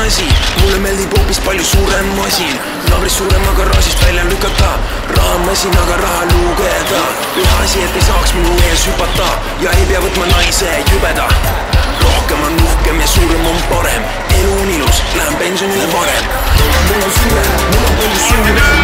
asi, mulle meeldib hoopis palju suurem masin. Naabris suurema garaažist välja lükata, rahamasinaga raha lugeda. Ühe asi, et ei saaks minu ees hüpata ja ei pea võtma naise jübeda. Rohkem on uhkem ja suurem on parem, elu on ilus, lähen pensionile varem. Mul on süve, mul on palju süve.